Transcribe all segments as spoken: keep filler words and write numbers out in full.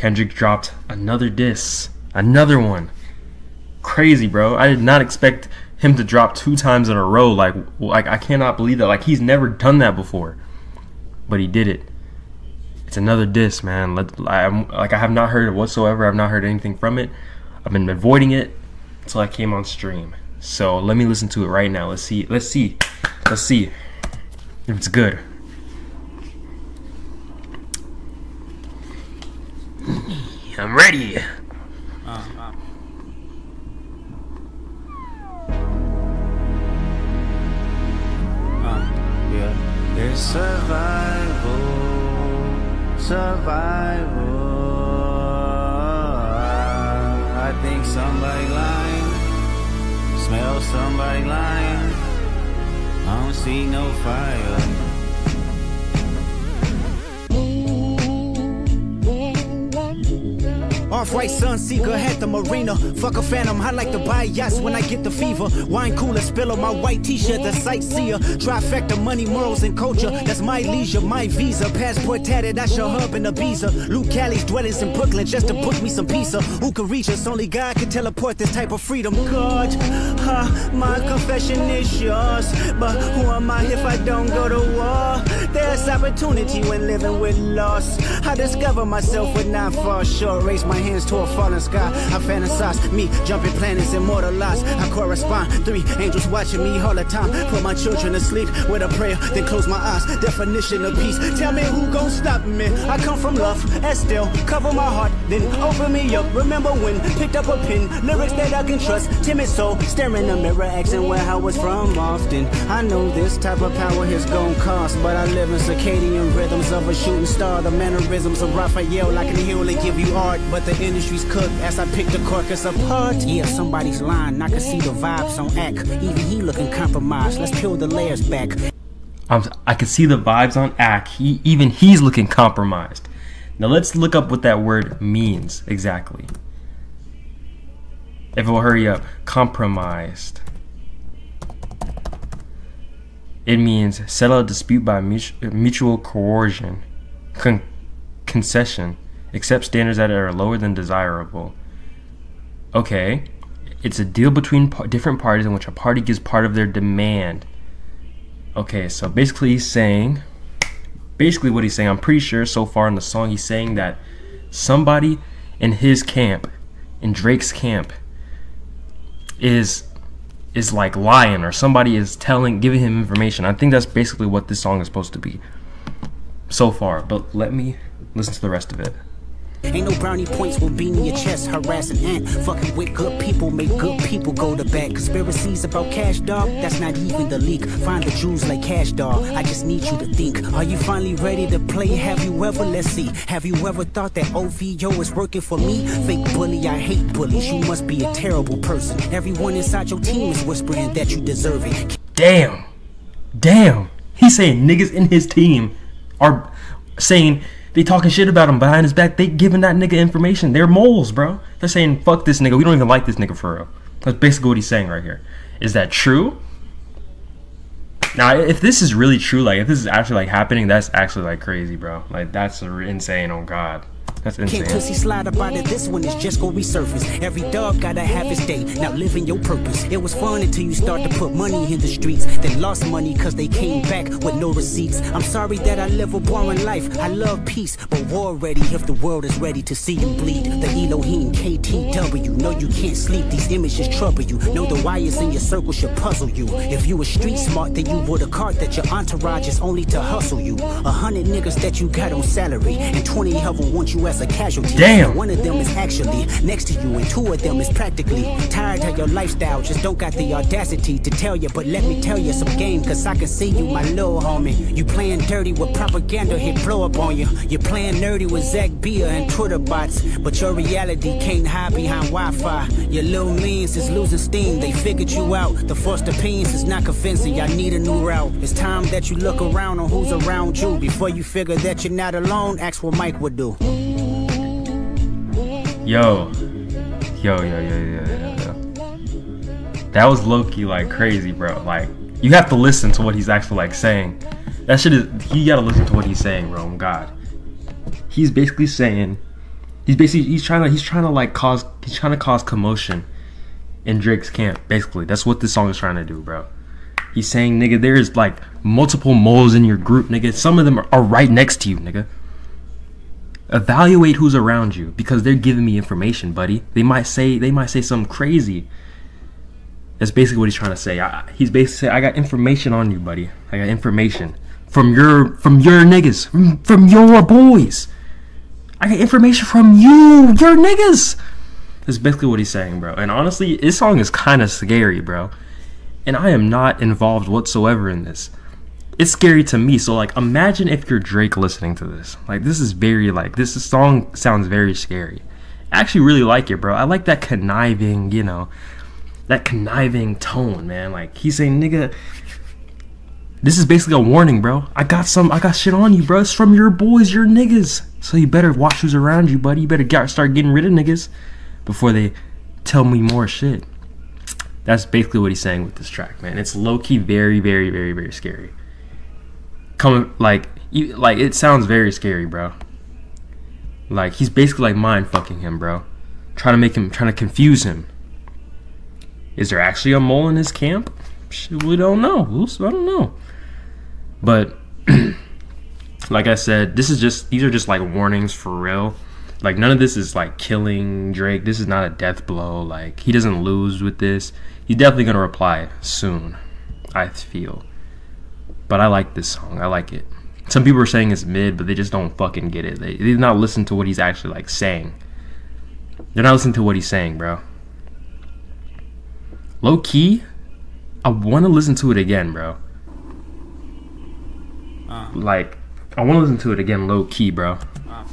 Kendrick dropped another diss. Another one. Crazy, bro. I did not expect him to drop two times in a row. Like, like I cannot believe that. Like, he's never done that before. But he did it. It's another diss, man. Let, I'm, like, I have not heard it whatsoever. I've not heard anything from it. I've been avoiding it until I came on stream. So let me listen to it right now. Let's see. Let's see. Let's see if it's good. I'm ready. Uh, uh. Uh, yeah. It's survival, survival. I think somebody lying, smell somebody lying. I don't see no fire. Off-white Sunseeker had the marina. Fuck a phantom, I like to buy yachts when I get the fever. Wine cooler, spill on my white t-shirt, the sightseer. Trifecta, money, morals, and culture. That's my leisure, my visa. Passport tatted, I show hub in Ibiza. Luke Cali's dwellings in Brooklyn just to book me some pizza. Who can reach us? Only God can teleport this type of freedom. God, huh, my confession is yours. But who am I if I don't go to war? There's opportunity when living with loss. I discover myself would not fall short. Raise my hands to a falling sky. I fantasize me jumping planets, immortalized. I correspond. Three angels watching me all the time. Put my children to sleep with a prayer, then close my eyes. Definition of peace. Tell me who gon' stop me. I come from love, and still cover my heart, then open me up. Remember when picked up a pen, lyrics that I can trust. Timid soul, staring in the mirror, asking where I was from often. I know this type of power is gon' cost, but I live in circadian rhythms of a shooting star. The mannerisms of Raphael, I can heal and give you art, but the industry's cooked as I pick the carcass apart. Yeah, somebody's lying. I can see the vibes on act. Even he looking compromised. Let's peel the layers back. I'm, I can see the vibes on act. He, even he's looking compromised. Now let's look up what that word means exactly. If it will hurry up. Compromised. It means settle a dispute by mutual coercion, con concession, accept standards that are lower than desirable. Okay, it's a deal between par different parties in which a party gives part of their demand. Okay, so basically he's saying, basically what he's saying, I'm pretty sure so far in the song, he's saying that somebody in his camp, in Drake's camp, is is like lying, or somebody is telling, giving him information. I think that's basically what this song is supposed to be so far, but let me listen to the rest of it. Ain't no brownie points will be in your chest, harassing ant. Fucking with good people, make good people go to bed. Conspiracies about cash, dog, that's not even the leak. Find the Jews like cash, dog, I just need you to think. Are you finally ready to play? Have you ever, let's see, have you ever thought that O V O is working for me? Fake bully, I hate bullies, you must be a terrible person. Everyone inside your team is whispering that you deserve it. Damn, damn, he's saying niggas in his team are saying, they talking shit about him behind his back. They giving that nigga information. They're moles, bro. They're saying, fuck this nigga. We don't even like this nigga for real. That's basically what he's saying right here. Is that true? Now, if this is really true, like, if this is actually, like, happening, that's actually, like, crazy, bro. Like, that's insane, on God. That's insane. Can't pussy slide about it. This one is just gonna resurface. Every dog gotta have his day. Now living your purpose. It was fun until you start to put money in the streets. Then lost money cause they came back with no receipts. I'm sorry that I live a boring life. I love peace, but war ready if the world is ready to see you bleed. The Elohim K T W. No, you can't sleep. These images trouble you. Know the wires in your circle should puzzle you. If you were street smart, then you would have caught that your entourage is only to hustle you. A hundred niggas that you got on salary, and twenty of them want you as a casualty. Damn. One of them is actually next to you, and two of them is practically tired of your lifestyle. Just don't got the audacity to tell you, but let me tell you some game, cause I can see you, my little homie. You playing dirty with propaganda, hit blow up on you. You're playing nerdy with Zach Bia and Twitter bots, but your reality can't hide behind Wi-Fi. Your little means is losing steam, they figured you out. The first opinions is not convincing, y'all need a new route. It's time that you look around on who's around you. Before you figure that you're not alone, ask what Mike would do. Yo, yo, yo, yo, yo, yo, yo. That was low-key like crazy, bro. Like, you have to listen to what he's actually like saying. That shit is, you gotta listen to what he's saying, bro. Oh God, he's basically saying He's basically he's trying to he's trying to like cause he's trying to cause commotion in Drake's camp. Basically, that's what this song is trying to do, bro. He's saying, nigga, there's like multiple moles in your group, nigga. Some of them are, are right next to you, nigga. Evaluate who's around you because they're giving me information, buddy. They might say they might say something crazy. That's basically what he's trying to say. I, he's basically saying, I got information on you, buddy. I got information from your from your niggas, from, from your boys. I got information from you, your niggas. That's basically what he's saying, bro. And honestly, this song is kind of scary, bro. And I am not involved whatsoever in this. It's scary to me. So, like, imagine if you're Drake listening to this. Like, this is very, like, this song sounds very scary. I actually really like it, bro. I like that conniving, you know, that conniving tone, man. Like, he's saying, nigga, this is basically a warning, bro. I got some, I got shit on you, bro. It's from your boys, your niggas. So you better watch who's around you, buddy. You better get, start getting rid of niggas before they tell me more shit. That's basically what he's saying with this track, man. It's low-key very, very, very, very scary. Coming, like, you, like it sounds very scary, bro. Like, he's basically, like, mind-fucking him, bro. Trying to make him, trying to confuse him. Is there actually a mole in his camp? Shit, we don't know. I don't know. But, like I said, this is just, these are just, like, warnings for real. Like, none of this is, like, killing Drake. This is not a death blow. Like, he doesn't lose with this. He's definitely going to reply soon, I feel. But I like this song. I like it. Some people are saying it's mid, but they just don't fucking get it. They, they did not listen to what he's actually, like, saying. They're not listening to what he's saying, bro. Low-key, I want to listen to it again, bro. Uh. Like, I want to listen to it again low-key, bro. Uh.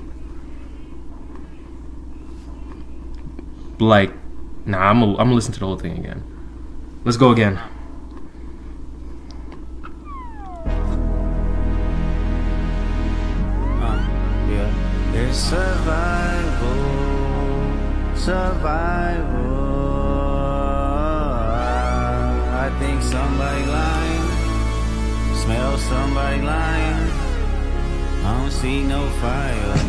Like, nah, I'm gonna I'm gonna listen to the whole thing again. Let's go again. Uh, yeah. There's survival, survival. I think somebody lying, smell somebody lying. I don't see no fire.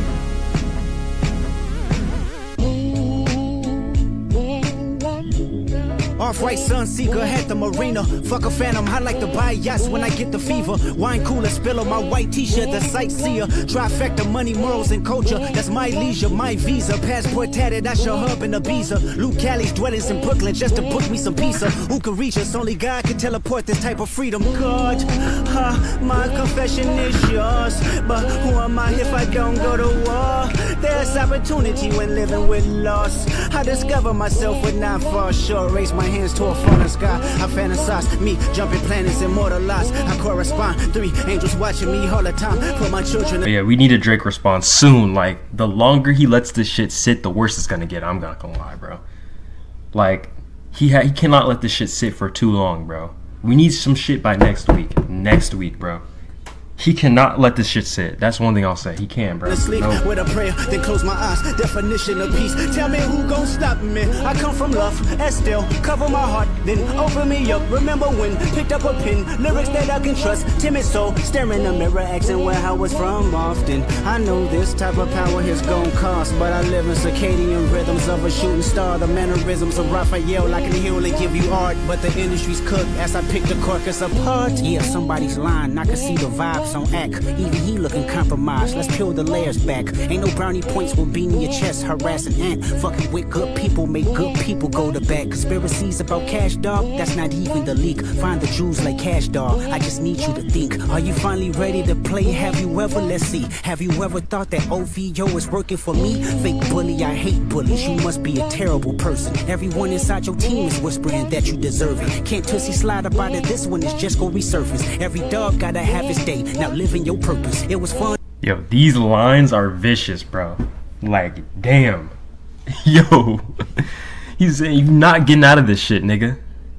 Off-white Sunseeker, had the marina. Fuck a phantom, I like to buy yachts when I get the fever. Wine cooler, spill on my white t-shirt, the sightseer. Trifecta, money, morals, and culture. That's my leisure, my visa. Passport tatted, I show hub in Ibiza. Luke Callie's dwellings in Brooklyn just to book me some pizza. Who can reach us? Only God can teleport this type of freedom. God, huh, my confession is yours. But who am I if I don't go to war? There's opportunity when living with loss. I discover myself would not fall short. Raise my hands to a falling sky. I fantasize me jumping planets, immortalized. I correspond. Three angels watching me all the time. For my children. But yeah, we need a Drake response soon. Like, the longer he lets this shit sit, the worse it's gonna get. I'm not gonna lie, bro. Like, he ha he cannot let this shit sit for too long, bro. We need some shit by next week. Next week, bro. He cannot let this shit sit. That's one thing I'll say. He can, bro. Sleep no. with a prayer, then close my eyes. Definition of peace. Tell me who gon' stop me. I come from love, and still cover my heart, then open me up. Remember when picked up a pen, lyrics that I can trust. Timid soul, staring in the mirror, asking where I was from often. I know this type of power is gon' cost, but I live in circadian rhythms of a shooting star. The mannerisms of Raphael, I can heal and give you art, but the industry's cooked as I pick the carcass apart. Yeah, somebody's lying. I can see the vibes on act. Even he looking compromised. Let's peel the layers back. Ain't no brownie points will beat in your chest. Harassing ant. Fucking with good people make good people go to bed. Conspiracies about cash, dog. That's not even the leak. Find the jewels like cash, dog. I just need you to think. Are you finally ready to play? Have you ever? Let's see. Have you ever thought that O V O is working for me? Fake bully, I hate bullies. You must be a terrible person. Everyone inside your team is whispering that you deserve it. Can't Tootsie slide up out of this one. It's just gonna resurface. Every dog gotta have his day. Now living your purpose. It was fun. Yo, these lines are vicious, bro. Like, damn. Yo. He's saying you're not getting out of this shit, nigga.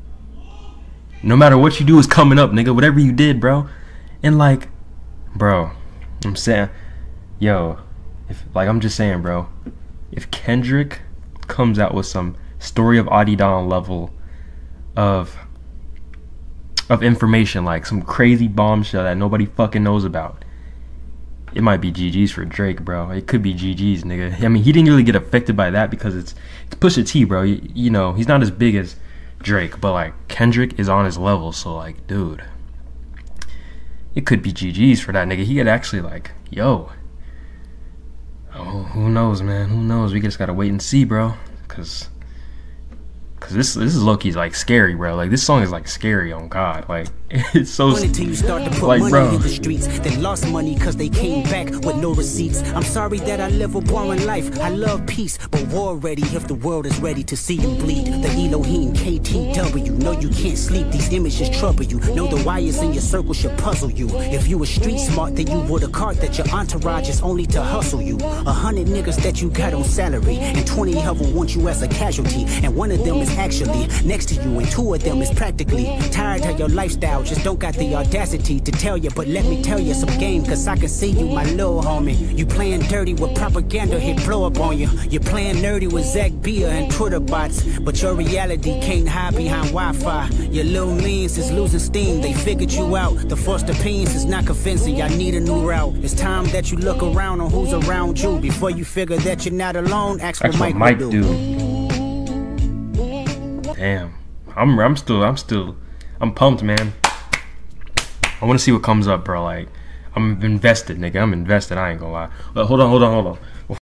No matter what you do is coming up, nigga. Whatever you did, bro. And like, bro, I'm saying, yo, if like I'm just saying, bro, if Kendrick comes out with some Story of Adidon level of of information, like some crazy bombshell that nobody fucking knows about, it might be G G's for Drake, bro. It could be G G's, nigga. I mean, he didn't really get affected by that because it's, it's Pusha T, bro. You, you know, he's not as big as Drake, but like Kendrick is on his level, so like, dude, it could be G G's for that nigga. He could actually like, yo, oh, who knows, man? Who knows? We just gotta wait and see, bro. Cause, cause this this is low-key like scary, bro. Like this song is like scary on God. Like it's so Until you start to put like, money bro. in the streets, they lost money cause they came back with no receipts. I'm sorry that I live a boring life. I love peace, but war ready if the world is ready to see you bleed. The Elohim, K T W. No, you can't sleep. These images trouble you. Know the wires in your circle should puzzle you. If you were street smart, then you would have caught that your entourage is only to hustle you. A hundred niggas that you got on salary, and twenty of them want you as a casualty. And one of them is actually next to you, and two of them is practically tired of your lifestyle. Just don't got the audacity to tell you, but let me tell you some game, cause I can see you, my little homie. You playing dirty with propaganda, hit blow up on you. You're playing nerdy with Zach Bia and Twitter bots, but your reality can't hide behind Wi-Fi. Your little means is losing steam, they figured you out. The first opinions is not convincing, I need a new route. It's time that you look around on who's around you. Before you figure that you're not alone, ask what Mike, Mike do. do. Damn, I'm I'm still I'm still I'm pumped, man. I want to see what comes up, bro. Like I'm invested, nigga. I'm invested. I ain't gonna lie. But hold on, hold on, hold on.